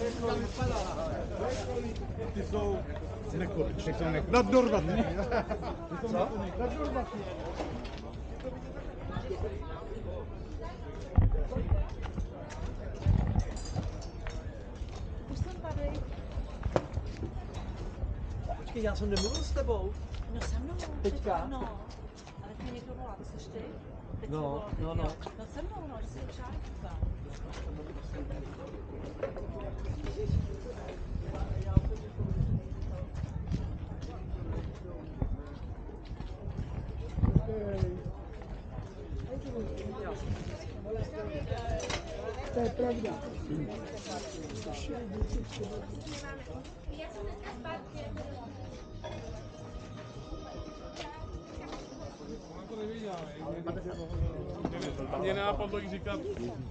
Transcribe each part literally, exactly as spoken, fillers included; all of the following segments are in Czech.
Ty jsou nekonečný, jsou nekonečný. Naddorvatý. Co? Naddorvatý. Už jsem tady. Počkej, já jsem nemluvil s tebou. No se mnou. Teďka? No. Ale teď mě někdo volá, to seš ty? Teď No, volá, no, no. No se mnou, no, že jsi šárka. To je pravda. Já jsem dneska zpátky. Ona to nevěděla, mě nenapadlo jí říkat.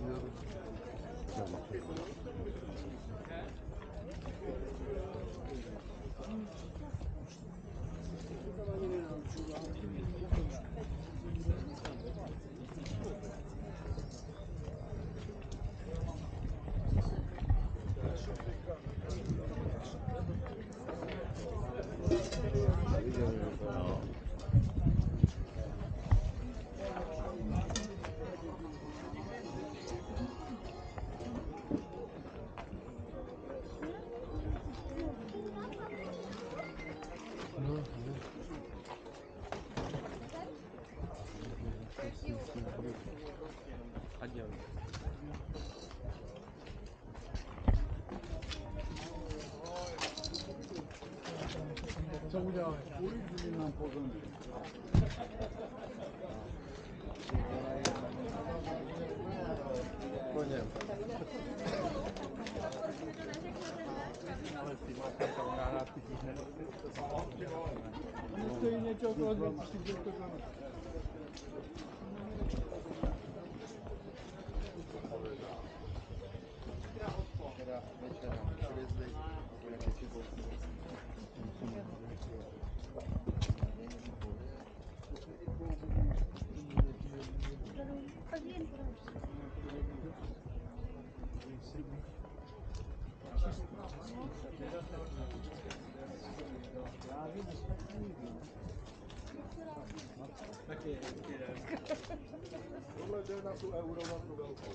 Co udělali? Uličili nám pozemek. Po něm. Ale ty máš tam kamaráda, ty ti nestojí něco okolo dvě tisíce korun. Včera večera přivezli nějaké čebolky. Tohle jde na tu euro, na tu velkou.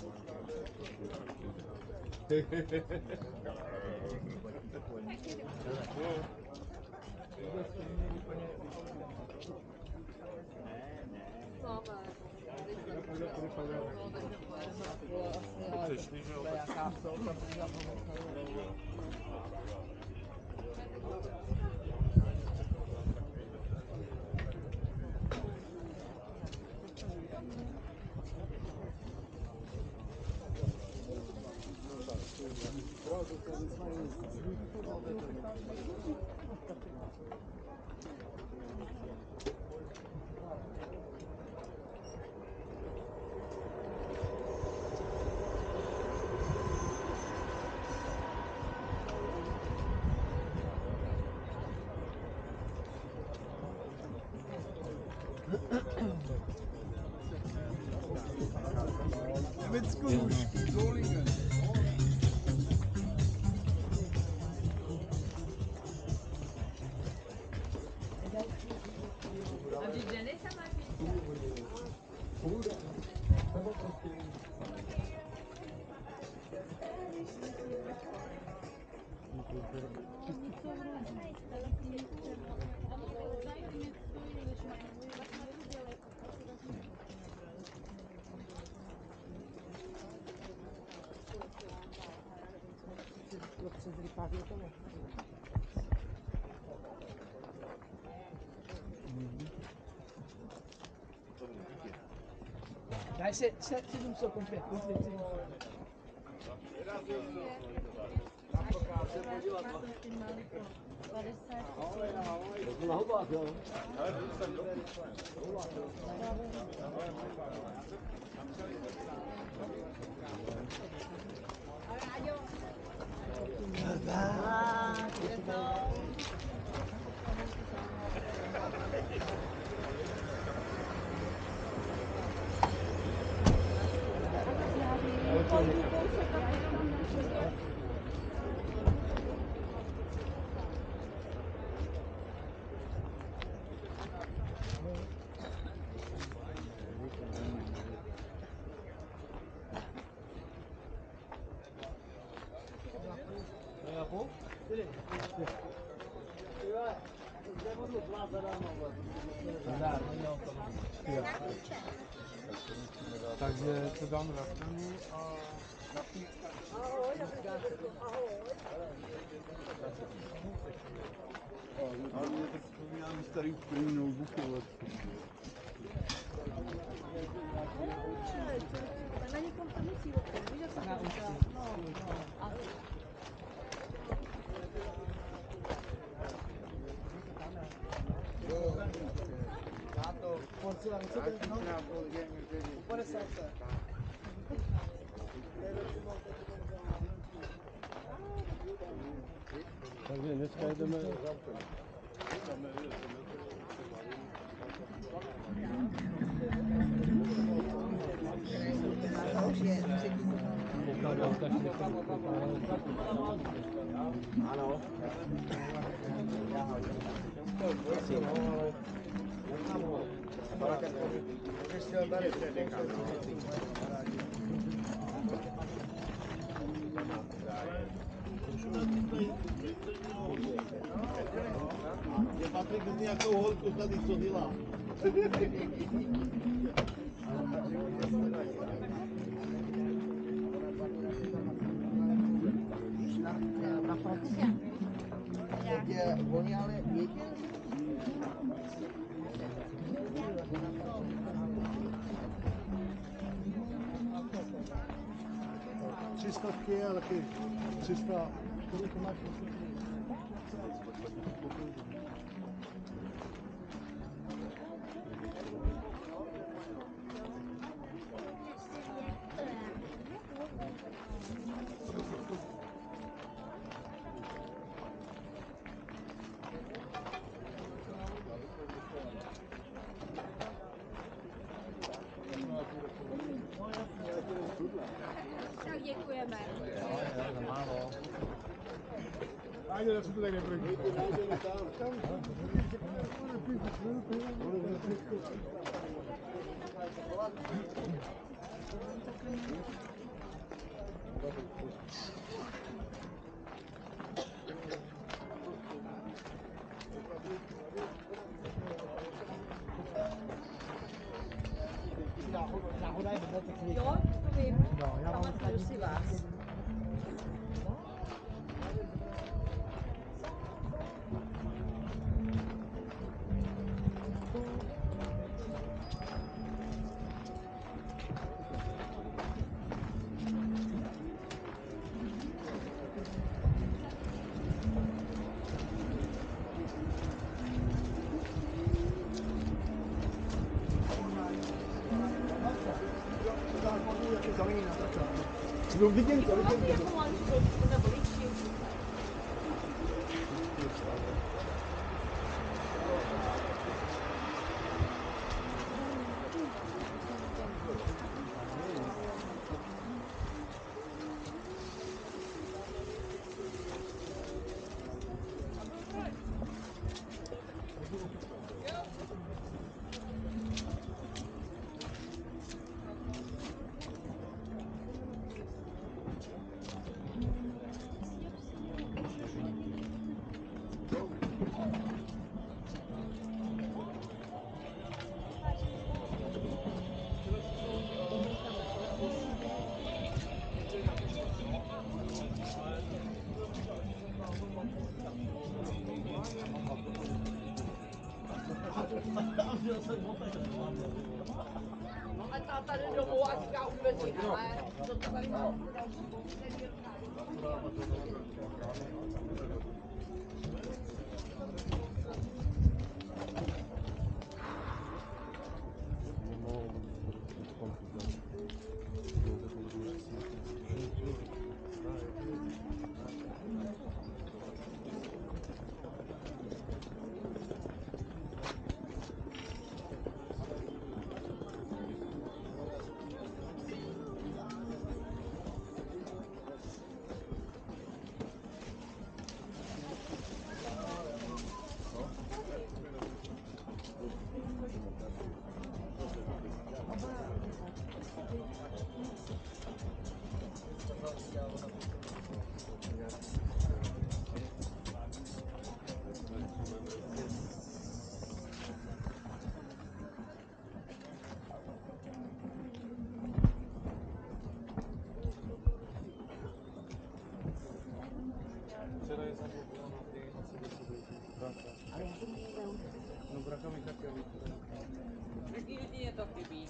Německo nůžky, Solingen. A ty ženy tam máš Dai, se, se, se non so completo, completo. Na hubách, jo. Takže to dám raftaný a... Ale mě to připomíná mi starý první notebooky. Na někom to musí opravdu, víš, jak se to říká. No, no. A Takže dneska jdeme... Ano. Je Patrik z nějakou holku tady, co dělá. Oni ale věděli. tři stovky, ale taky tři sta. Kolik máš? Tak děkujeme. Ajde da se tu negdje prvi. jo, to vím. Pamatuju si vás. No vidím to, To vlastně jako malý trošku nebo větší. No a táta jde domů a říká uveří, ale to tady má No braka mi také víc. Jaký vidině to chybí?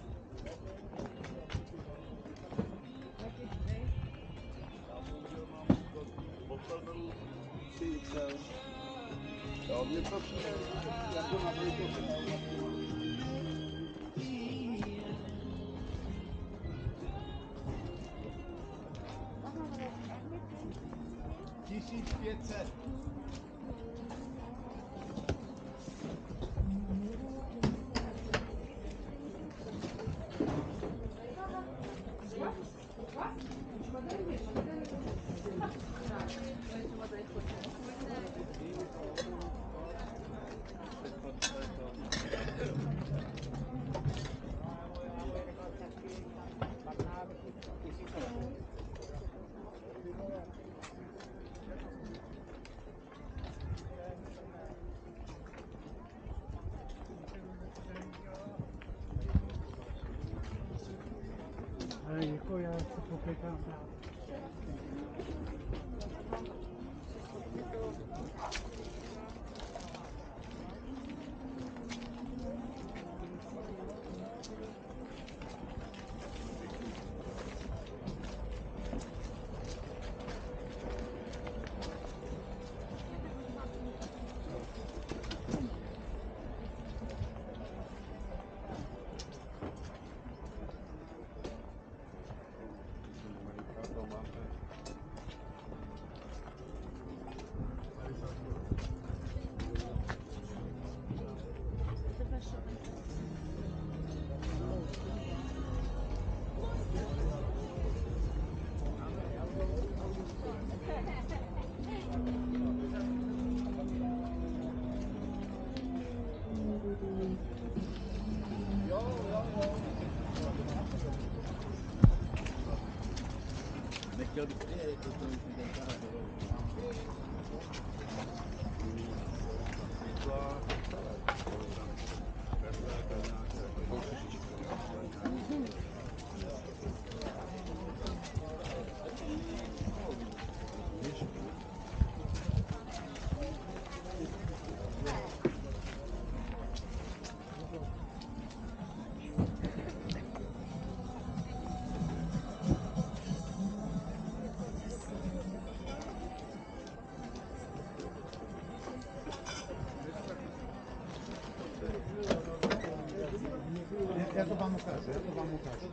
Opravdu tři X L. Jo, mě to přijde jako na velikost. Tisíc pět set. Ale jako já se popěkám dál. Nechtěl bych je, to to už mi Já to vám ukážu, já to vám ukážu.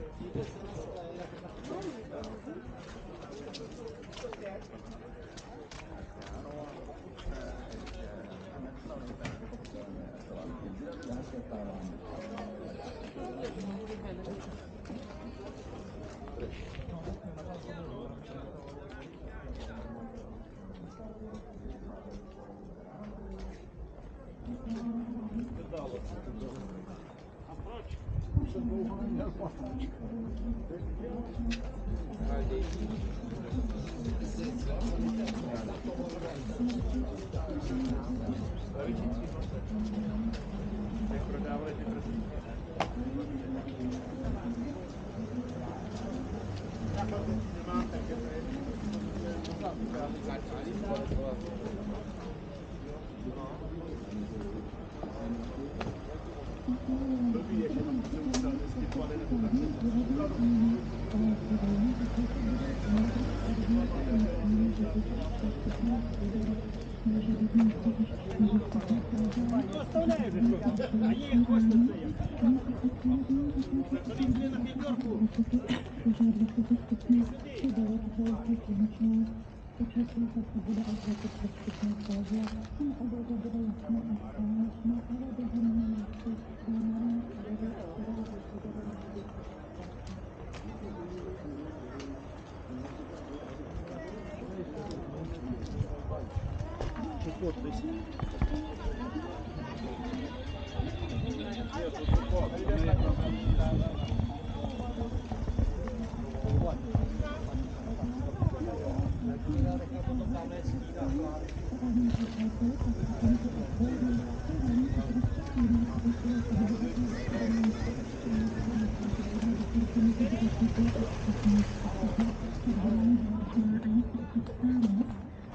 Jsem dlouho neměl patačku. Jak prodávají ty prsty? Nemáte, že to je blbý, jak jenom se musel vždycky pade nebo To nevím, ani jak pošle se jak. To víc je na pětorku.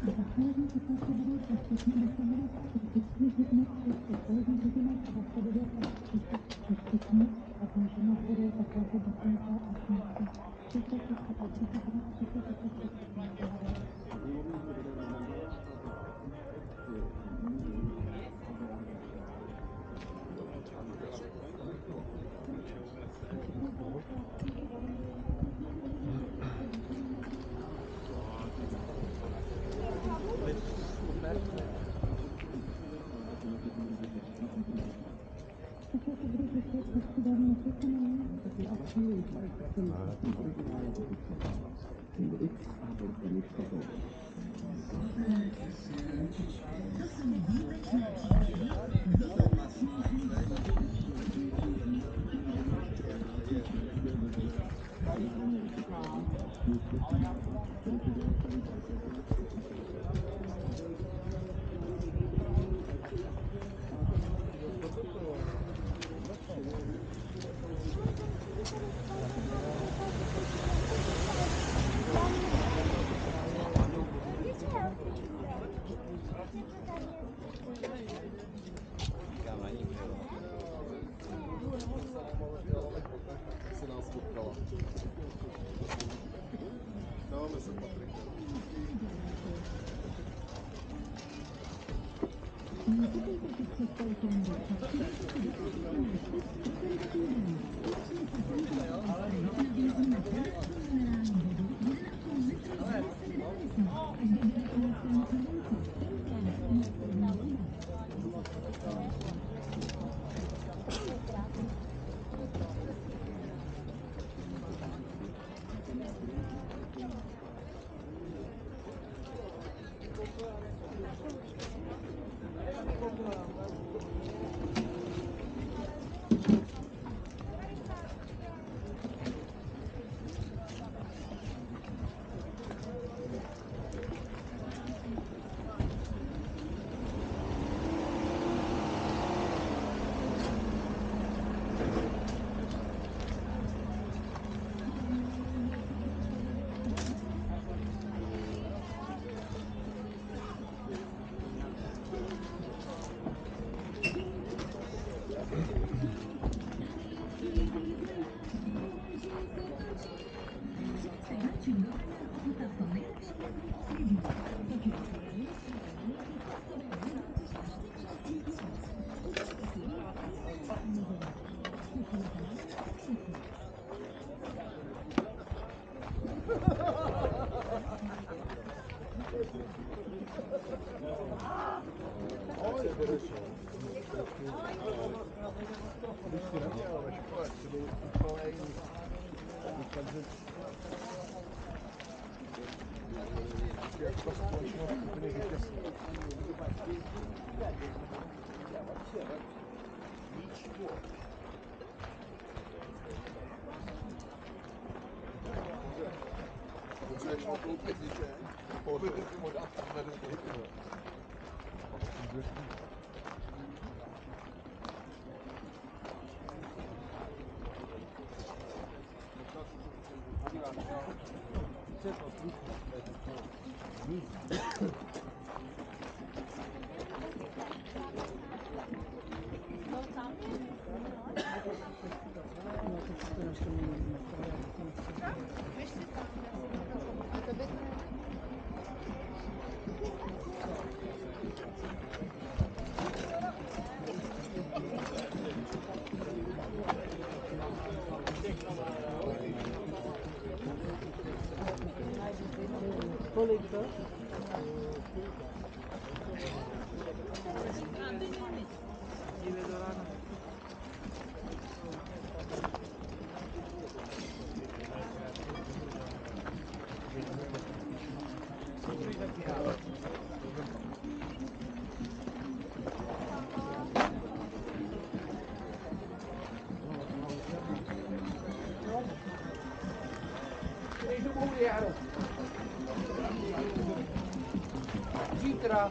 Zítra.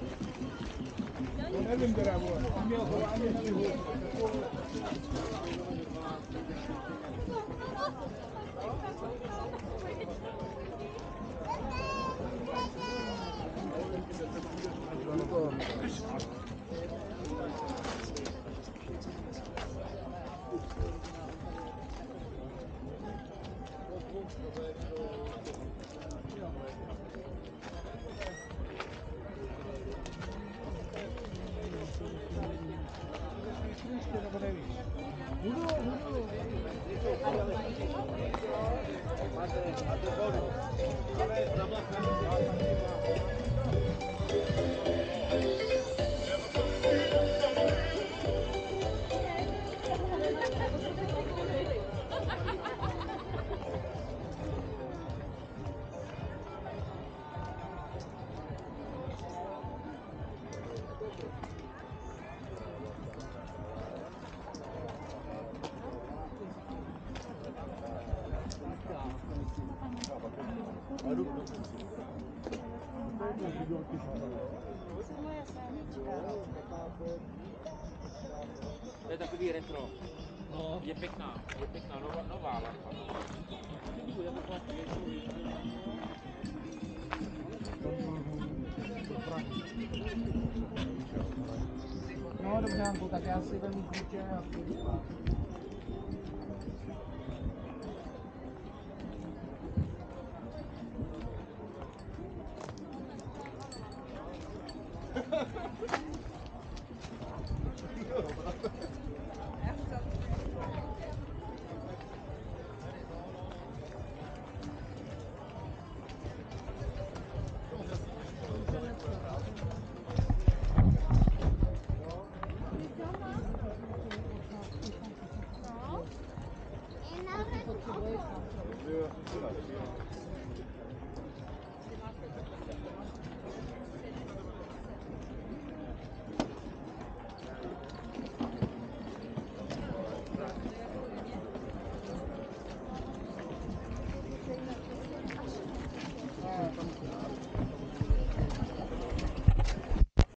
No nevím teda, vole. On měl chování, nevím. To je takový retro. No. Je pěkná, je pěkná, nová, nová lampa. No dobře, Hanku, tak já si vezmu klíče a půjdu spát.